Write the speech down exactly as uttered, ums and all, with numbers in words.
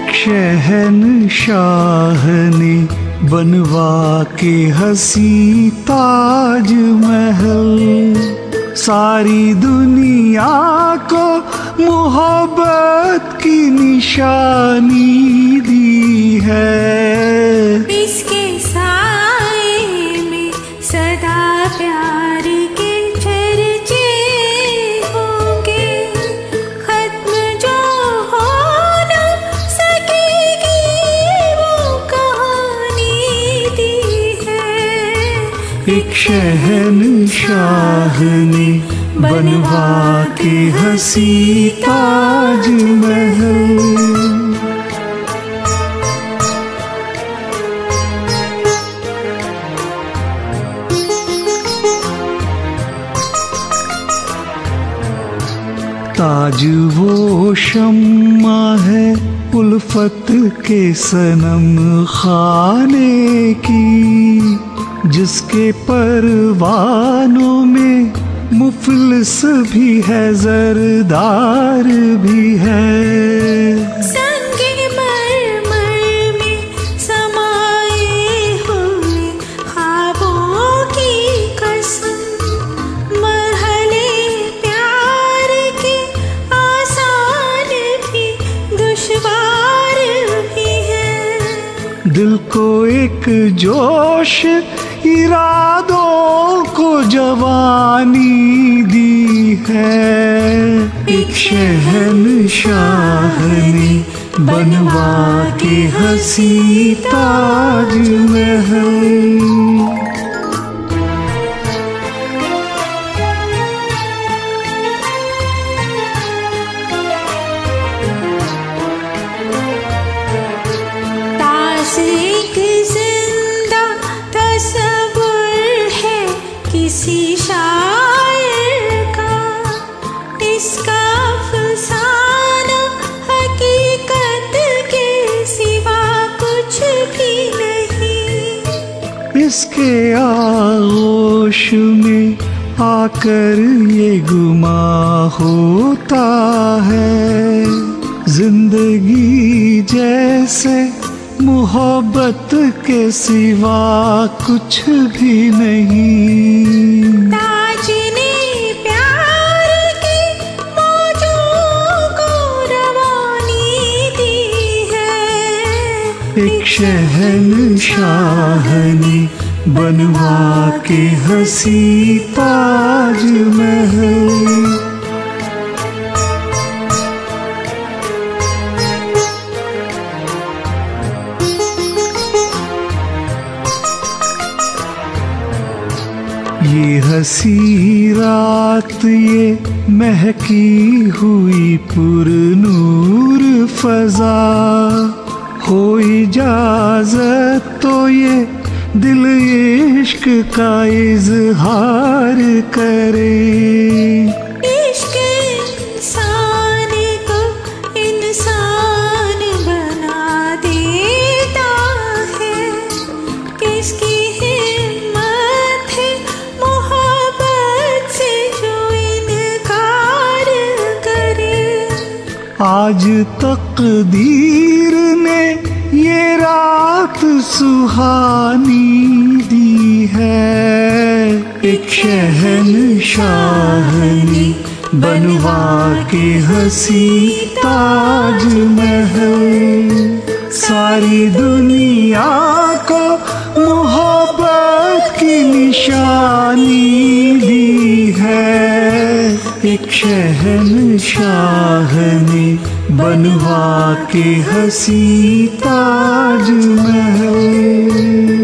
एक शहंशाह ने बनवा के हसी ताज महल, सारी दुनिया को मोहब्बत की निशानी दी है। इसके साए में सदा प्यार के चर्चे होंगे, खत्म जो हो न सकेगी वो कहानी दी है। एक शहंशाह ने बनवा के हसी ताज महल। ताज वो शम्मा है उल्फत के सनम खाने की, जिसके परवानों में मुफलिस भी है जरदार भी है। संगे मरमर में समाये हुए ख्वाबों की कसम, मरहले प्यार के आसान भी दुश्वार भी है। दिल को एक जोश इरादों को जवानी दी है। एक शहंशाह ने बनवा के हसी ताज महल। किसी शायर का इसका फसाना हकीकत के सिवा कुछ भी नहीं। इसके आगोश में आकर ये गुमा होता है, जिंदगी जैसे मोहब्बत के सिवा कुछ भी नहीं। ताज ने प्यार की मौजों को रवानी दी है। एक शहंशाह ने बनवा के हसी ताज महल। ये हसी रात ये महकी हुई पुरनूर फजा, हो इजाजत तो ये दिल इश्क का इजहार करे। इश्क इंसान को इंसान बना देता है, किसकी आज तकदीर ने ये रात सुहानी दी है। एक शहंशाह ने बनवा के हसी ताज महल, सारी दुनिया को मोहब्बत की निशानी दी है। एक शहंशाह ने बनवा के हसी ताज महल।